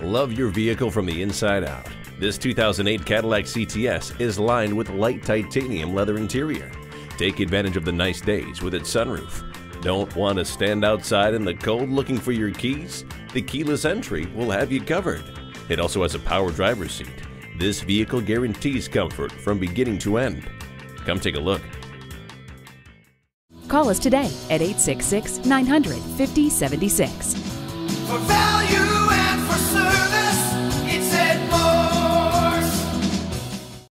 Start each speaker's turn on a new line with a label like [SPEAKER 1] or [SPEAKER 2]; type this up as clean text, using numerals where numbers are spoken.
[SPEAKER 1] Love your vehicle from the inside out. This 2008 Cadillac CTS is lined with light titanium leather interior. Take advantage of the nice days with its sunroof. Don't want to stand outside in the cold looking for your keys? The keyless entry will have you covered. It also has a power driver's seat. This vehicle guarantees comfort from beginning to end. Come take a look.
[SPEAKER 2] Call us today at 866-900-5076.
[SPEAKER 3] For value.